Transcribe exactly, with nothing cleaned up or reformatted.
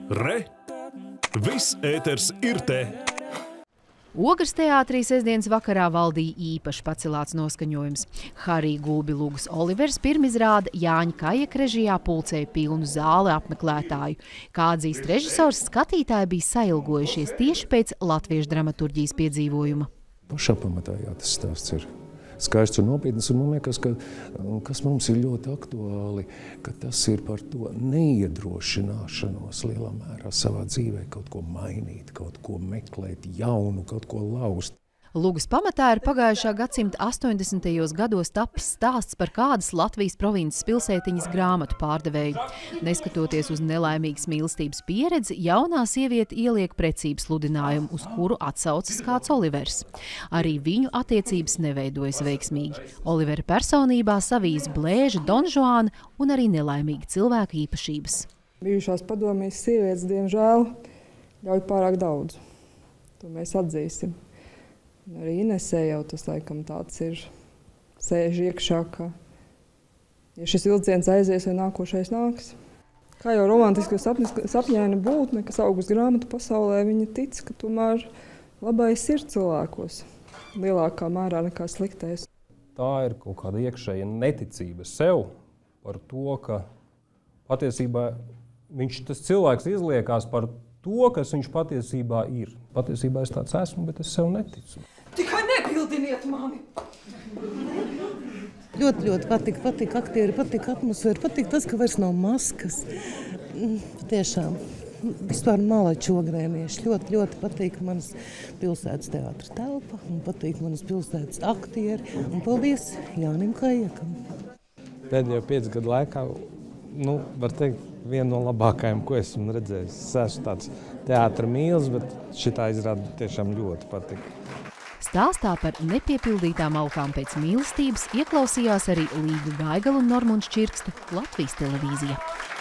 Re! Viss ēters ir te! Ogres teātrī sestdienas vakarā valdīja īpaši pacelāts noskaņojums. Harija Gulbi Lugas Olivers pirmizrāda Jāņa Kajeka režijā pulcēja pilnu zāli apmeklētāju. Kā atzīst režisors, skatītāji bija sailgojušies tieši pēc latviešu dramaturģijas piedzīvojuma. Pašā pamatā jā, tas stāsts ir skaists un nopietns, un man liekas, ka, kas mums ir ļoti aktuāli, ka tas ir par to neiedrošināšanos lielā mērā savā dzīvē kaut ko mainīt, kaut ko meklēt jaunu, kaut ko laust. Lugas pamatā ir pagājušā gadsimta astoņdesmitajos gados tapis stāsts par kādas Latvijas provinces pilsētiņas grāmatu pārdevēju. Neskatoties uz nelaimīgas mīlestības pieredzi, jaunā sieviete ieliek precības sludinājumu, uz kuru atsaucas kāds Olivers. Arī viņu attiecības neveidojas veiksmīgi. Olivera personībā savijas blēža Donžuāna un arī nelaimīga cilvēka īpašības. Bijušās padomjas sievietes, diemžēl, ļauj pārāk daudz. To mēs atzīsim. Arī Inesē jau tas laikam tāds ir sēž iekšā, ka ja šis vilciens aizies vai nākošais nāks. Kā jau romantisko sapņaina būtne, kas augus grāmatu pasaulē, viņa tic, ka tomēr labais ir cilvēkos lielākā mērā nekā sliktais. Tā ir kaut kāda iekšēja neticība sev par to, ka patiesībā viņš, tas cilvēks izliekās par to, kas viņš patiesībā ir. Patiesībā es tāds esmu, bet es sev neticu. Tikai nepildiniet mani! Ļoti, ļoti patīk, patīk aktieri, patīk atmosfēra, patīk tas, ka vairs nav maskas. Tiešām, vispār malači ogrēnieši. Ļoti, ļoti patīk manas pilsētas teātra telpa un patīk manas pilsētas aktieri. Un paldies Jānim Kajekam. Pēdējo piecu gadu laikā, nu, var teikt, viena no labākajām, ko esmu redzējis. Es esmu tāds teātra mīlis, bet šitā izrāda tiešām ļoti patika. Stāstā par nepiepildītām alkām pēc mīlestības ieklausījās arī Līga Gaigala un Normunds Čirkste Latvijas televīzija.